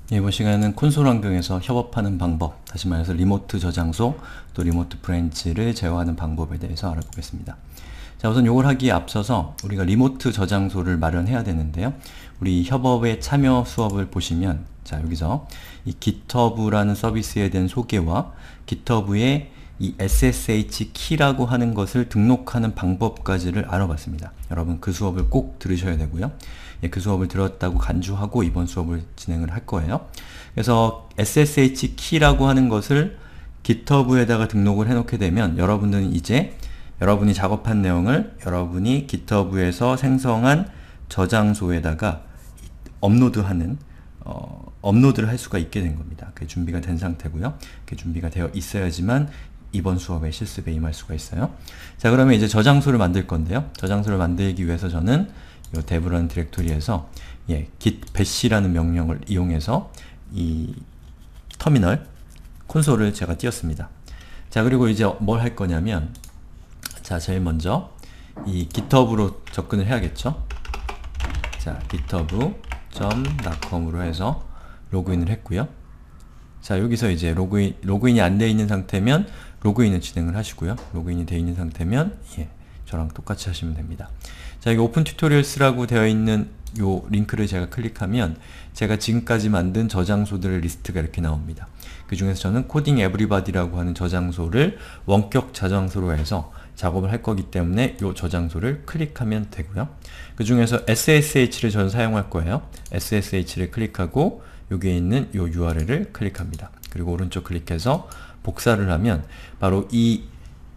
이번 시간에는 콘솔 환경에서 협업하는 방법, 다시 말해서 리모트 저장소 또 리모트 브랜치를 제어하는 방법에 대해서 알아보겠습니다. 자, 우선 이걸 하기에 앞서서 우리가 리모트 저장소를 마련해야 되는데요. 우리 협업의 참여 수업을 보시면 자, 여기서 이 GitHub라는 서비스에 대한 소개와 GitHub의 이 SSH 키라고 하는 것을 등록하는 방법까지를 알아봤습니다. 여러분 그 수업을 꼭 들으셔야 되고요. 예, 그 수업을 들었다고 간주하고 이번 수업을 진행을 할 거예요. 그래서 SSH 키라고 하는 것을 GitHub에다가 등록을 해놓게 되면 여러분들은 이제 여러분이 작업한 내용을 여러분이 GitHub에서 생성한 저장소에다가 업로드하는 업로드를 할 수가 있게 된 겁니다. 그게 준비가 된 상태고요. 그게 준비가 되어 있어야지만 이번 수업의 실습에 임할 수가 있어요. 자, 그러면 이제 저장소를 만들 건데요. 저장소를 만들기 위해서 저는 이 dev라는 디렉토리에서 git bash라는 명령을 이용해서 이 터미널 콘솔을 제가 띄웠습니다. 자, 그리고 이제 뭘 할 거냐면 자, 제일 먼저 이 github으로 접근을 해야겠죠. 자, github.com으로 해서 로그인을 했고요. 자, 여기서 이제 로그인이 안 되어 있는 상태면 로그인을 진행을 하시고요. 로그인이 되어 있는 상태면 저랑 똑같이 하시면 됩니다. 자, 여기 오픈 튜토리얼스라고 되어 있는 요 링크를 제가 클릭하면 제가 지금까지 만든 저장소들의 리스트가 이렇게 나옵니다. 그 중에서 저는 코딩 에브리바디라고 하는 저장소를 원격 저장소로 해서 작업을 할 거기 때문에 요 저장소를 클릭하면 되고요. 그 중에서 SSH를 저는 사용할 거예요. SSH를 클릭하고 여기에 있는 요 URL을 클릭합니다. 그리고 오른쪽 클릭해서 복사를 하면 바로 이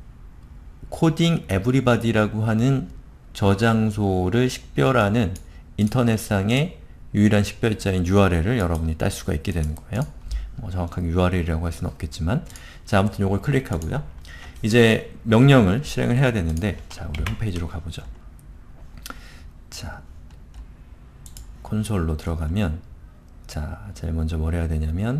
코딩 에브리바디라고 하는 저장소를 식별하는 인터넷상의 유일한 식별자인 URL을 여러분이 딸 수가 있게 되는 거예요. 뭐 정확하게 URL이라고 할 수는 없겠지만 자, 아무튼 요걸 클릭하고요. 이제 명령을 실행을 해야 되는데 자, 우리 홈페이지로 가보죠. 자, 콘솔로 들어가면 자, 제일 먼저 뭘 해야 되냐면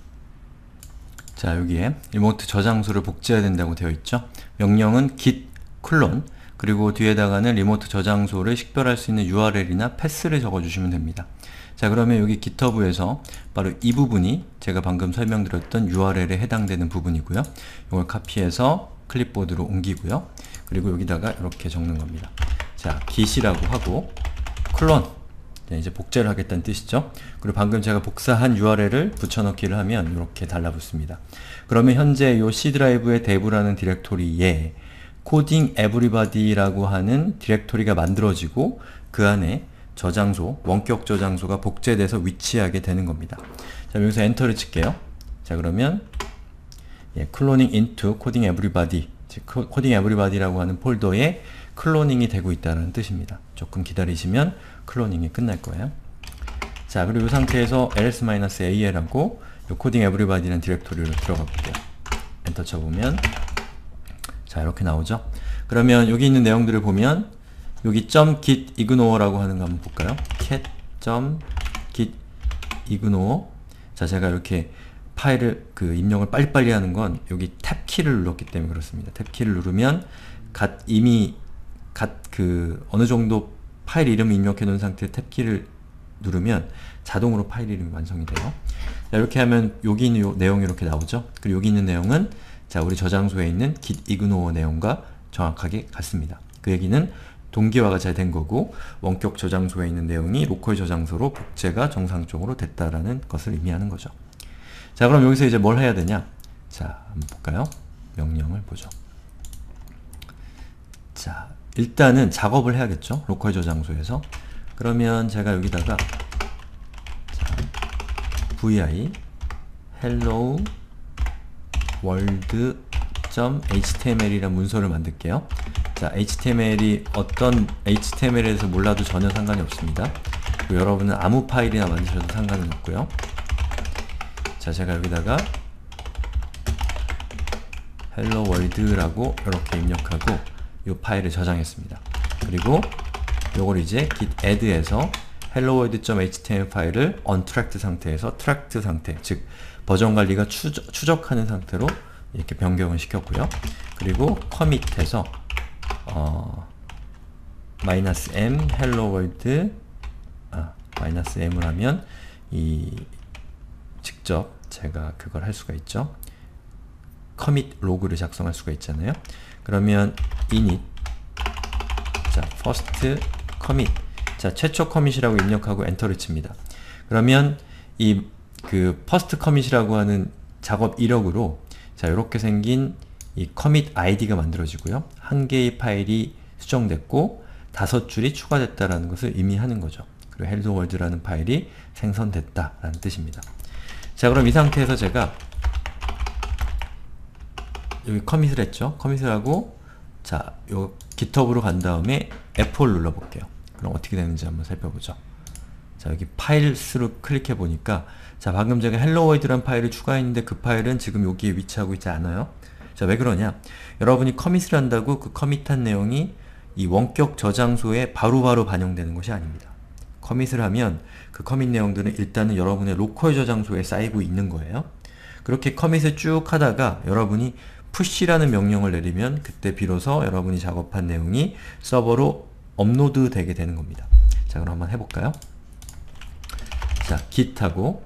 자, 여기에 리모트 저장소를 복제해야 된다고 되어 있죠. 명령은 git 클론 그리고 뒤에다가는 리모트 저장소를 식별할 수 있는 URL이나 패스를 적어주시면 됩니다. 자, 그러면 여기 GitHub에서 바로 이 부분이 제가 방금 설명드렸던 URL에 해당되는 부분이고요. 이걸 카피해서 클립보드로 옮기고요. 그리고 여기다가 이렇게 적는 겁니다. 자, git이라고 하고 클론 이제 복제를 하겠다는 뜻이죠. 그리고 방금 제가 복사한 URL을 붙여넣기를 하면 이렇게 달라붙습니다. 그러면 현재 이 C 드라이브의 dev라는 디렉토리에 코딩 에브리바디라고 하는 디렉토리가 만들어지고 그 안에 저장소, 원격 저장소가 복제돼서 위치하게 되는 겁니다. 자, 여기서 엔터를 칠게요. 자, 그러면 cloning into coding everybody, 즉 coding everybody라고 하는 폴더에 클로닝이 되고 있다는 뜻입니다. 조금 기다리시면 클로닝이 끝날 거예요. 자, 그리고 이 상태에서 ls-al하고 coding everybody라는 디렉토리로 들어가 볼게요. 엔터 쳐보면 자, 이렇게 나오죠. 그러면 여기 있는 내용들을 보면 여기 .git ignore 하는 거 한번 볼까요? cat.git ignore. 자, 제가 이렇게 파일을 입력을 빨리빨리 하는 건 여기 탭키를 눌렀기 때문에 그렇습니다. 탭키를 누르면 이미 어느 정도 파일 이름을 입력해 놓은 상태에 탭키를 누르면 자동으로 파일 이름이 완성이 돼요. 자, 이렇게 하면 여기 있는 요 내용이 이렇게 나오죠. 그리고 여기 있는 내용은 자, 우리 저장소에 있는 git ignore 내용과 정확하게 같습니다. 그 얘기는 동기화가 잘 된 거고 원격 저장소에 있는 내용이 로컬 저장소로 복제가 정상적으로 됐다라는 것을 의미하는 거죠. 자, 그럼 여기서 이제 뭘 해야 되냐? 자, 한번 볼까요? 명령을 보죠. 자, 일단은 작업을 해야겠죠? 로컬 저장소에서. 그러면 제가 여기다가 자, vi hello world.html이라는 문서를 만들게요. 자, HTML이 어떤 HTML에서 몰라도 전혀 상관이 없습니다. 그리고 여러분은 아무 파일이나 만드셔도 상관은 없고요. 자, 제가 여기다가 hello world라고 이렇게 입력하고 이 파일을 저장했습니다. 그리고 요걸 이제 git add에서 hello world.html 파일을 untracked 상태에서 tracked 상태, 즉 버전 관리가 추적하는 상태로 이렇게 변경을 시켰고요. 그리고 commit해서 -m hello world -m을 하면 이 직접 제가 그걸 할 수가 있죠. commit 로그를 작성할 수가 있잖아요. 그러면 init, 자, first commit, 자, 최초 커밋이라고 입력하고 엔터를 칩니다. 그러면 이 그 first commit이라고 하는 작업 이력으로 자, 이렇게 생긴 이 commit id가 만들어지고요. 한 개의 파일이 수정됐고 5줄이 추가됐다라는 것을 의미하는 거죠. 그리고 hello world라는 파일이 생성됐다라는 뜻입니다. 자, 그럼 이 상태에서 제가 여기 커밋을 했죠. 커밋을 하고 자, 요 GitHub으로 간 다음에 F4를 눌러볼게요. 그럼 어떻게 되는지 한번 살펴보죠. 자, 여기 파일스로 클릭해 보니까 자, 방금 제가 hello world라는 파일을 추가했는데 그 파일은 지금 여기에 위치하고 있지 않아요. 자, 왜 그러냐? 여러분이 커밋을 한다고 그 커밋한 내용이 이 원격 저장소에 바로바로 반영되는 것이 아닙니다. 커밋을 하면 그 커밋 내용들은 일단은 여러분의 로컬 저장소에 쌓이고 있는 거예요. 그렇게 커밋을 쭉 하다가 여러분이 push라는 명령을 내리면 그때 비로소 여러분이 작업한 내용이 서버로 업로드 되게 되는 겁니다. 자, 그럼 한번 해볼까요? 자, git하고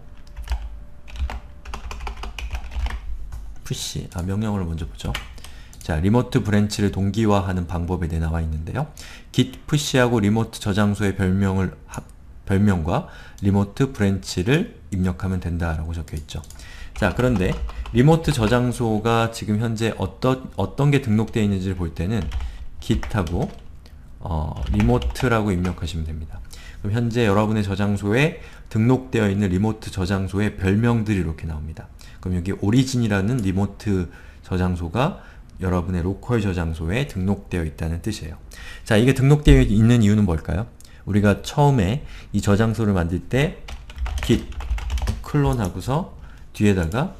push, 명령어를 먼저 보죠. 자, 리모트 브랜치를 동기화하는 방법에 대해 나와 있는데요. git push하고 리모트 저장소의 별명과 리모트 브랜치를 입력하면 된다라고 적혀 있죠. 자, 그런데 리모트 저장소가 지금 현재 어떤 게 등록되어 있는지를 볼 때는 git하고 리모트라고 입력하시면 됩니다. 그럼 현재 여러분의 저장소에 등록되어 있는 리모트 저장소의 별명들이 이렇게 나옵니다. 그럼 여기 오리진이라는 리모트 저장소가 여러분의 로컬 저장소에 등록되어 있다는 뜻이에요. 자, 이게 등록되어 있는 이유는 뭘까요? 우리가 처음에 이 저장소를 만들 때 git 클론 하고서 뒤에다가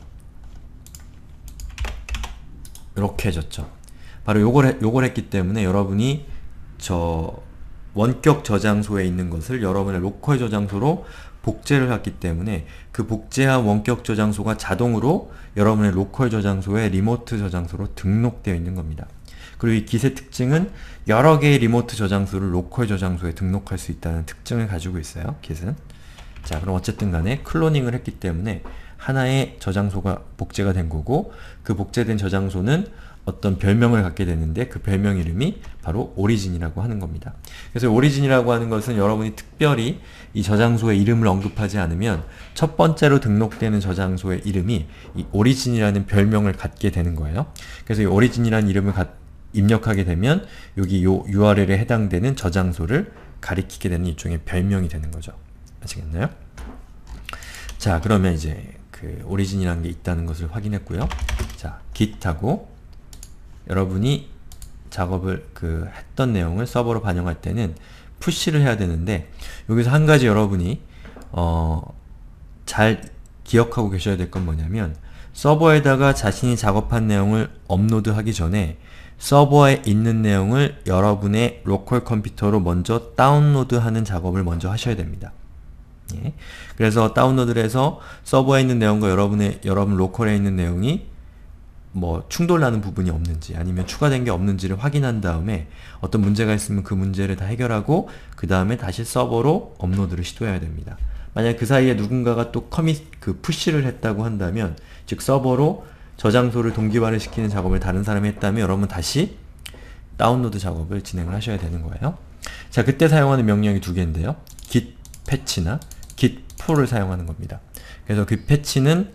이렇게 해줬죠. 바로 요걸 했기 때문에 여러분이 저 원격 저장소에 있는 것을 여러분의 로컬 저장소로 복제를 했기 때문에 그 복제한 원격 저장소가 자동으로 여러분의 로컬 저장소에 리모트 저장소로 등록되어 있는 겁니다. 그리고 이 git의 특징은 여러 개의 리모트 저장소를 로컬 저장소에 등록할 수 있다는 특징을 가지고 있어요. git은. 자, 그럼 어쨌든 간에 클로닝을 했기 때문에 하나의 저장소가 복제가 된 거고 그 복제된 저장소는 어떤 별명을 갖게 되는데 그 별명 이름이 바로 오리진이라고 하는 겁니다. 그래서 오리진이라고 하는 것은 여러분이 특별히 이 저장소의 이름을 언급하지 않으면 첫 번째로 등록되는 저장소의 이름이 이 오리진이라는 별명을 갖게 되는 거예요. 그래서 이 오리진이라는 이름을 입력하게 되면 여기 요 URL에 해당되는 저장소를 가리키게 되는 일종의 별명이 되는 거죠. 아시겠나요? 자, 그러면 이제 그 오리진이라는 게 있다는 것을 확인했고요. 자, git하고 여러분이 작업을 했던 내용을 서버로 반영할 때는 푸시를 해야 되는데 여기서 한 가지 여러분이 잘 기억하고 계셔야 될 건 뭐냐면 서버에다가 자신이 작업한 내용을 업로드하기 전에 서버에 있는 내용을 여러분의 로컬 컴퓨터로 먼저 다운로드하는 작업을 먼저 하셔야 됩니다. 예. 그래서 다운로드를 해서 서버에 있는 내용과 여러분 로컬에 있는 내용이 뭐 충돌나는 부분이 없는지 아니면 추가된 게 없는지를 확인한 다음에 어떤 문제가 있으면 그 문제를 다 해결하고 그 다음에 다시 서버로 업로드를 시도해야 됩니다. 만약 그 사이에 누군가가 또 푸시를 했다고 한다면 즉 서버로 저장소를 동기화를 시키는 작업을 다른 사람이 했다면 여러분 다시 다운로드 작업을 진행을 하셔야 되는 거예요. 자, 그때 사용하는 명령이 두 개인데요. git patch나 git pull을 사용하는 겁니다. 그래서 그 패치는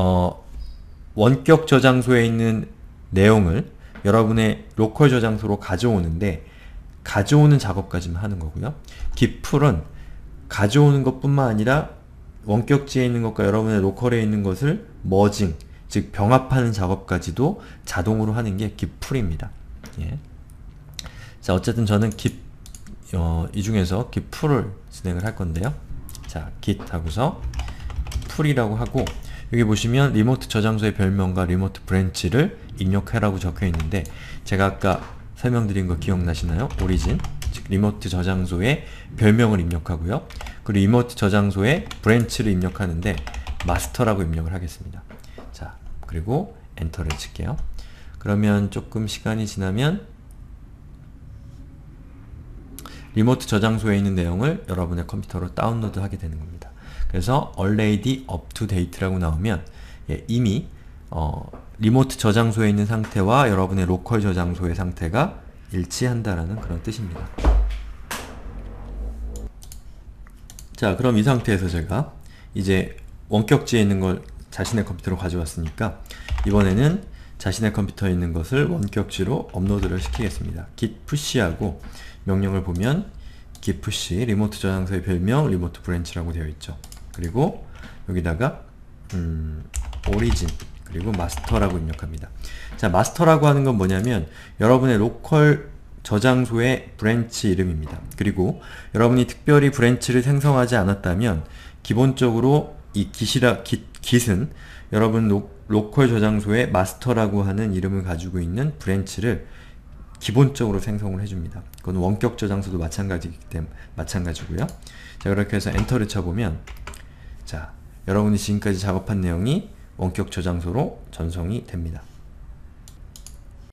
원격 저장소에 있는 내용을 여러분의 로컬 저장소로 가져오는데 가져오는 작업까지만 하는 거고요. git pull은 가져오는 것뿐만 아니라 원격지에 있는 것과 여러분의 로컬에 있는 것을 머징, 즉 병합하는 작업까지도 자동으로 하는 게 git pull입니다. 예. 자, 어쨌든 저는 이 중에서 git pull을 진행을 할 건데요. 자, git 하고서 pull이라고 하고 여기 보시면 리모트 저장소의 별명과 리모트 브랜치를 입력해라고 적혀 있는데 제가 아까 설명드린 거 기억나시나요? 오리진, 즉 리모트 저장소의 별명을 입력하고요. 그리고 리모트 저장소의 브랜치를 입력하는데 마스터라고 입력을 하겠습니다. 자, 그리고 엔터를 칠게요. 그러면 조금 시간이 지나면 리모트 저장소에 있는 내용을 여러분의 컴퓨터로 다운로드 하게 되는 겁니다. 그래서 already up to date라고 나오면 이미 리모트 저장소에 있는 상태와 여러분의 로컬 저장소의 상태가 일치한다라는 그런 뜻입니다. 자, 그럼 이 상태에서 제가 이제 원격지에 있는 걸 자신의 컴퓨터로 가져왔으니까 이번에는 자신의 컴퓨터에 있는 것을 원격지로 업로드를 시키겠습니다. git push하고 명령을 보면 git push 리모트 저장소의 별명 리모트 브랜치라고 되어 있죠. 그리고 여기다가 origin 그리고 master라고 입력합니다. 자, master라고 하는 건 뭐냐면 여러분의 로컬 저장소의 브랜치 이름입니다. 그리고 여러분이 특별히 브랜치를 생성하지 않았다면 기본적으로 이 git은 여러분 로컬 저장소의 마스터라고 하는 이름을 가지고 있는 브랜치를 기본적으로 생성을 해줍니다. 그건 원격 저장소도 마찬가지고요. 자, 그렇게 해서 엔터를 쳐보면 자, 여러분이 지금까지 작업한 내용이 원격 저장소로 전송이 됩니다.